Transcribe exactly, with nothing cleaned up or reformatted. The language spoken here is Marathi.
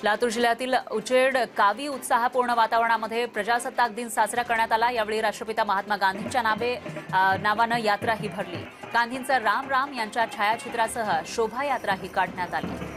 लातूर जिल्ह्यातील उचेड कावी उत्साहपूर्ण वातावरणामध्ये प्रजासत्ताक दिन साजरा करण्यात आला। यावेळी राष्ट्रपिता महात्मा गांधींच्या नावे नावानं यात्रा ही भरली। गांधींचा राम राम यांच्या छायाचित्रासह शोभायात्राही काढण्यात आली।